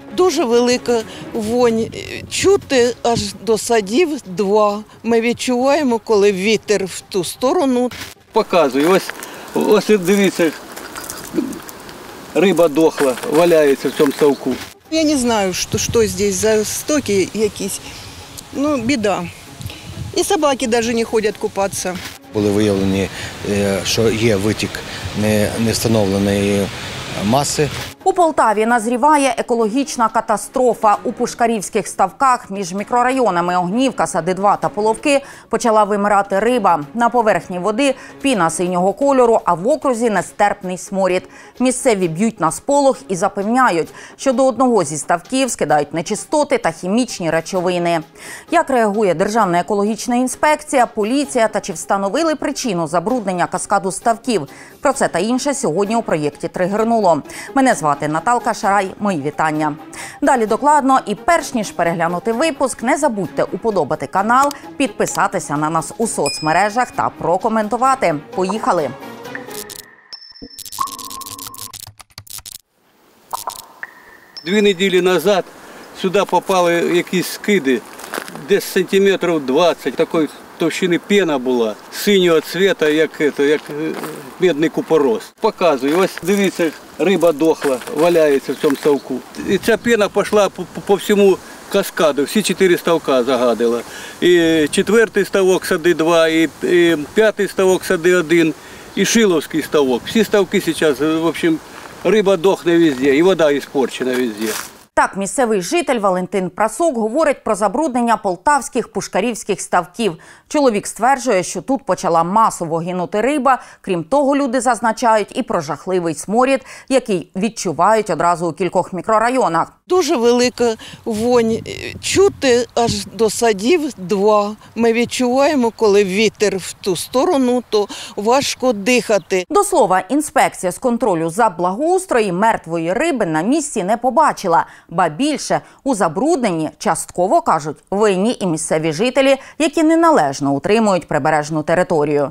Дуже велика вонь. Чути аж до садів 2. Ми відчуваємо, коли вітер в ту сторону. Показую. Ось дивіться, риба дохла, валяється в цьому ставку. Я не знаю, що тут за стоки якісь. Ну, біда. І собаки навіть не ходять купатися. Були виявлені, що є витік невстановленої маси. У Полтаві назріває екологічна катастрофа. У пушкарівських ставках між мікрорайонами Огнівка, Сади-2 та Половки почала вимирати риба. На поверхні води піна синього кольору, а в окрузі нестерпний сморід. Місцеві б'ють на сполох і запевняють, що до одного зі ставків скидають нечистоти та хімічні речовини. Як реагує Державна екологічна інспекція, поліція та чи встановили причину забруднення каскаду ставків? Про це та інше сьогодні у проєкті «Тригернуло». Мене звати Наталка Шарай. Мої вітання. Далі докладно і перш ніж переглянути випуск, не забудьте уподобати канал, підписатися на нас у соцмережах та прокоментувати. Поїхали! Дві неділі назад сюди попали якісь скиди, десь сантиметрів 20, такої товщини пена була, синього цвіта, як медний купорос. Показую, ось дивіться, риба дохла, валяється в цьому ставку. І ця пена пішла по всьому каскаду, всі 4 ставка загадила. І 4-й ставок Сади-2, і 5-й ставок Сади-1, і Шиловський ставок. Всі ставки зараз, в общем, риба дохне везде, і вода іспорчена везде. Так, місцевий житель Валентин Прасок говорить про забруднення полтавських пушкарівських ставків. Чоловік стверджує, що тут почала масово гинути риба. Крім того, люди зазначають і про жахливий сморід, який відчувають одразу у кількох мікрорайонах. Дуже велика вонь. Чути аж до садів 2. Ми відчуваємо, коли вітер в ту сторону, то важко дихати. До слова, інспекція з контролю за благоустрої мертвої риби на місці не побачила. Ба більше, у забрудненні, частково, кажуть, винні і місцеві жителі, які неналежно утримують прибережну територію.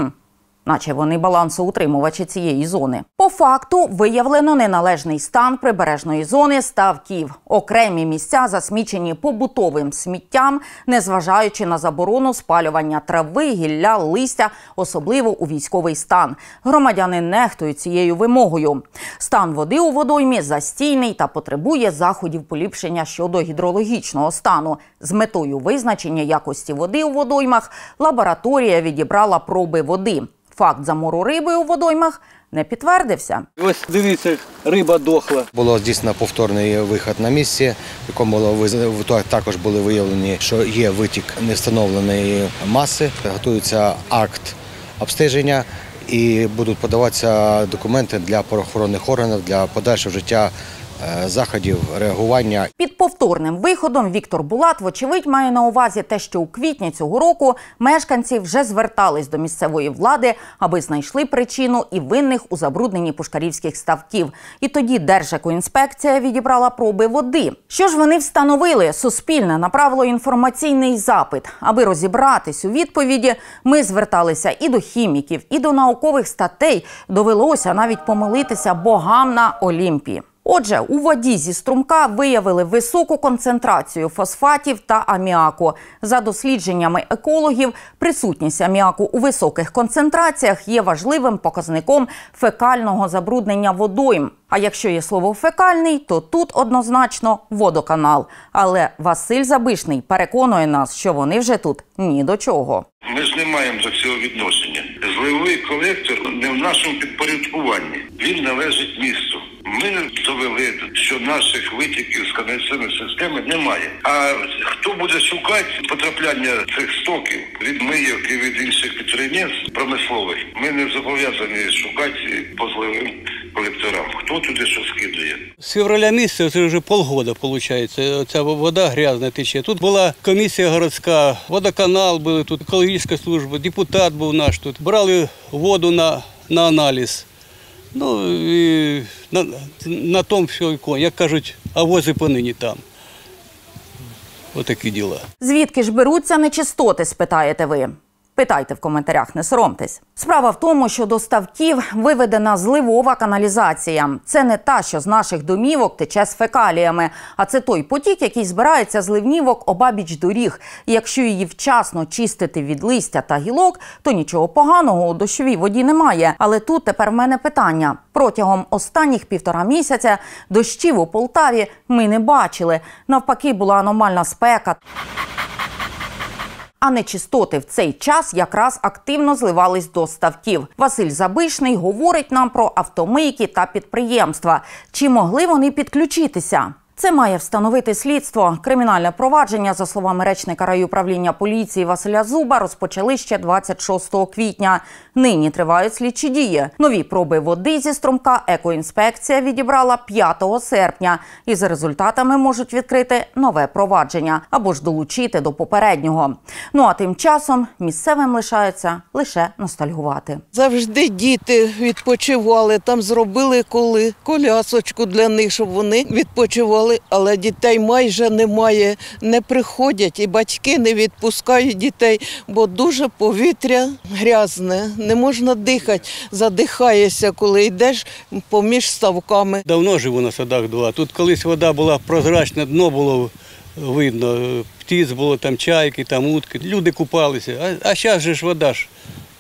Наче вони балансоутримувачі цієї зони. По факту виявлено неналежний стан прибережної зони ставків. Окремі місця засмічені побутовим сміттям, незважаючи на заборону спалювання трави, гілля, листя, особливо у військовий стан. Громадяни нехтують цією вимогою. Стан води у водоймі застійний та потребує заходів поліпшення щодо гідрологічного стану. З метою визначення якості води у водоймах лабораторія відібрала проби води. Факт замору риби у водоймах не підтвердився. Ось дивіться, риба дохла. Було здійснено повторний вихід на місці, в якому також були виявлені, що є витік невстановленої маси. Готується акт обстеження і будуть подаватися документи для правоохоронних органів для подальшого вжиття заходів реагування. Під повторним виходом Віктор Булат, вочевидь, має на увазі те, що у квітні цього року мешканці вже звертались до місцевої влади, аби знайшли причину і винних у забрудненні пушкарівських ставків. І тоді Держекоінспекція відібрала проби води. Що ж вони встановили? Суспільне направило інформаційний запит. Аби розібратись у відповіді, ми зверталися і до хіміків, і до наукових статей. Довелося навіть помолитися богам на Олімпі. Отже, у воді зі струмка виявили високу концентрацію фосфатів та аміаку. За дослідженнями екологів, присутність аміаку у високих концентраціях є важливим показником фекального забруднення водойм. А якщо є слово «фекальний», то тут однозначно водоканал. Але Василь Забишний переконує нас, що вони вже тут ні до чого. Ми ж не маємо до цього відношення. Зливовий колектор не в нашому підпорядкуванні. Він належить місту. Ми довели, що наших витіків з каналізаційної системи немає. А хто буде шукати потрапляння цих стоків від Миївки, від інших підприємств промислових, ми не зобов'язані шукати по зливовим колекторам. Хто туди що скидує? З февраля місяця, це вже полгода, виходить, ця вода грязна тече. Тут була комісія городська, водоканал були, тут екологічна служба, депутат був наш тут. Брали воду на аналіз. Ну, і на тому все, як кажуть, а вози понині там. Отакі діла. Звідки ж беруться нечистоти, спитаєте ви? Питайте в коментарях, не соромтесь. Справа в тому, що до ставків виведена зливова каналізація. Це не та, що з наших домівок тече з фекаліями, а це той потік, який збирається з ливнівок обабіч доріг. І якщо її вчасно чистити від листя та гілок, то нічого поганого у дощовій воді немає. Але тут тепер в мене питання. Протягом останніх 1,5 місяця дощів у Полтаві ми не бачили. Навпаки, була аномальна спека. А нечистоти в цей час якраз активно зливались до ставків. Василь Забишний говорить нам про автомийки та підприємства. Чи могли вони підключитися? Це має встановити слідство. Кримінальне провадження, за словами речника райуправління поліції Василя Зуба, розпочали ще 26 квітня. Нині тривають слідчі дії. Нові проби води зі струмка екоінспекція відібрала 5 серпня. І за результатами можуть відкрити нове провадження або ж долучити до попереднього. Ну а тим часом місцевим лишається лише ностальгувати. Завжди діти відпочивали, там зробили колясочку для них, щоб вони відпочивали. Але дітей майже немає, не приходять і батьки не відпускають дітей, бо дуже повітря грязне, не можна дихати, задихаєшся, коли йдеш поміж ставками. Давно живу на Садах 2. Тут колись вода була прозрачна, дно було видно, птиць було, там чайки, там утки, люди купалися. А зараз же ж вода ж.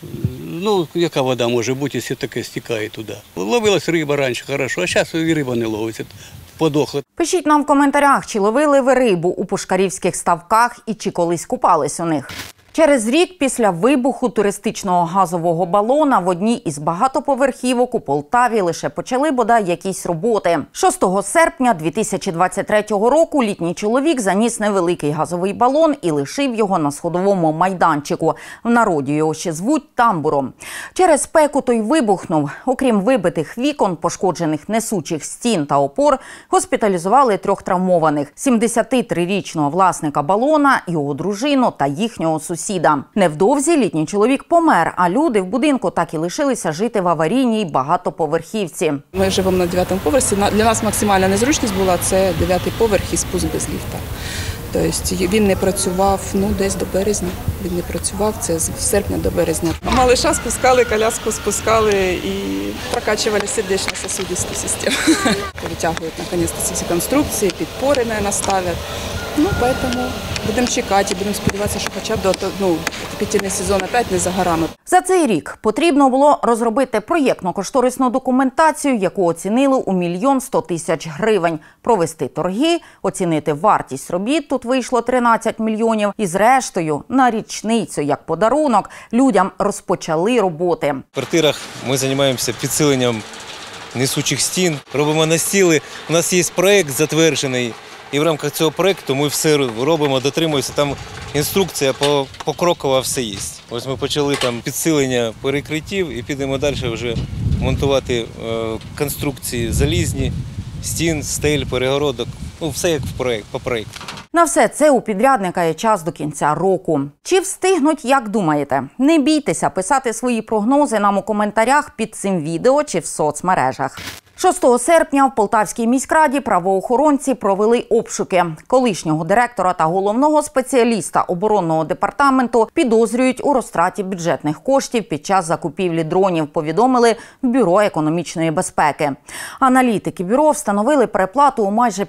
Ну, яка вода може бути, якщо таке стікає туди? Ловилась риба раніше, хорошо, а зараз і риба не ловиться. Подохла. Пишіть нам в коментарях, чи ловили ви рибу у пушкарівських ставках і чи колись купались у них. Через рік після вибуху туристичного газового балона в одній із багатоповерхівок у Полтаві лише почали бодай якісь роботи. 6 серпня 2023 року літній чоловік заніс невеликий газовий балон і лишив його на сходовому майданчику. В народі його ще звуть тамбуром. Через спеку той вибухнув. Окрім вибитих вікон, пошкоджених несучих стін та опор, госпіталізували 3 травмованих – 73-річного власника балона, його дружину та їхнього сусіда. Невдовзі літній чоловік помер, а люди в будинку так і лишилися жити в аварійній багатоповерхівці. Ми живемо на 9-му поверсі. Для нас максимальна незручність була – це 9-й поверх і спуск без ліфта. Тобто він не працював десь до березня. Він не працював, це з серпня до березня. Малыша спускали, коляску спускали і прокачували сердечно-сосудисту систему. Витягують, наконец-то, ці всі конструкції, підпори, наверное, ставлять. Поэтому будемо чекати, будемо сподіватися, що хоча б до отопительний сезон опять не за горами. За цей рік потрібно було розробити проєктно-кошторисну документацію, яку оцінили у 1 100 000 гривень, провести торги, оцінити вартість робіт, тут вийшло 13 мільйонів, і зрештою на річницю, як подарунок, людям розпочали роботи. В квартирах ми займаємося підсиленням несучих стін, робимо настіли, у нас є проєкт затверджений. І в рамках цього проєкту ми все робимо, дотримуємося, там інструкція покрокова все є. Ось ми почали там підсилення перекриттів і підемо далі вже монтувати конструкції залізні, стін, стель, перегородок, все як по проєкту. На все це у підрядника є час до кінця року. Чи встигнуть, як думаєте? Не бійтеся писати свої прогнози нам у коментарях під цим відео чи в соцмережах. 6 серпня в Полтавській міськраді правоохоронці провели обшуки. Колишнього директора та головного спеціаліста оборонного департаменту підозрюють у розтраті бюджетних коштів під час закупівлі дронів, повідомили в Бюро економічної безпеки. Аналітики бюро встановили переплату у майже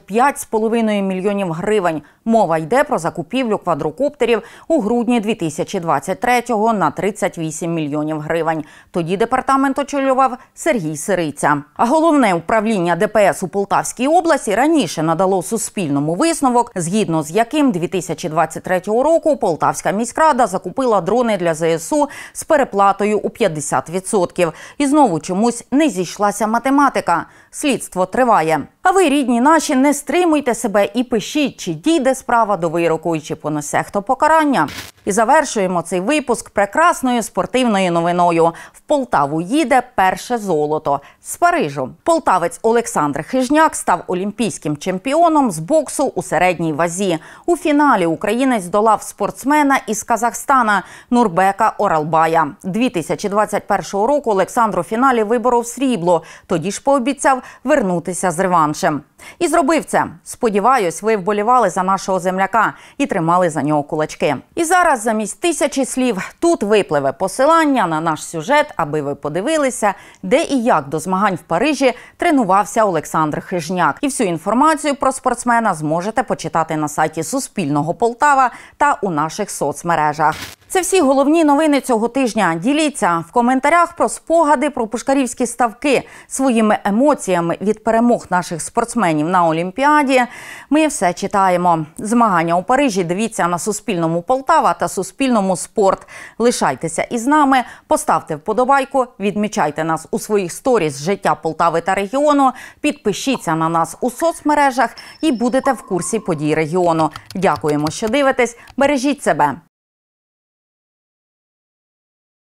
5,5 мільйонів гривень. Мова йде про закупівлю квадрокоптерів у грудні 2023-го на 38 мільйонів гривень. Тоді департамент очолював Сергій Сириця. А головне управління ДПС у Полтавській області раніше надало Суспільному висновок, згідно з яким 2023 року Полтавська міськрада закупила дрони для ЗСУ з переплатою у 50%. І знову чомусь не зійшлася математика. Слідство триває. А ви, рідні наші, не стримуйте себе і пишіть, чи дійде справа до вироку і чи понесе хто покарання. І завершуємо цей випуск прекрасною спортивною новиною. В Полтаву їде перше золото з Парижу. Полтавець Олександр Хижняк став олімпійським чемпіоном з боксу у середній вазі. У фіналі українець долав спортсмена із Казахстана Нурбека Оралбая. 2021 року Олександр у фіналі виборов срібло. Тоді ж пообіцяв вернутися з реваншем. І зробив це. Сподіваюсь, ви вболівали за нашого земляка і тримали за нього кулачки. І зараз замість 1000 слів тут випливе посилання на наш сюжет, аби ви подивилися, де і як до змагань в Парижі тренувався Олександр Хижняк. І всю інформацію про спортсмена зможете почитати на сайті Суспільного Полтава та у наших соцмережах. Це всі головні новини цього тижня. Діліться в коментарях про спогади про пушкарівські ставки, своїми емоціями від перемог наших спортсменів на Олімпіаді. Ми все читаємо. Змагання у Парижі дивіться на Суспільному Полтава та Суспільному Спорт. Лишайтеся із нами, поставте вподобайку, відмічайте нас у своїх сторіс з життя Полтави та регіону, підпишіться на нас у соцмережах і будете в курсі подій регіону. Дякуємо, що дивитесь. Бережіть себе.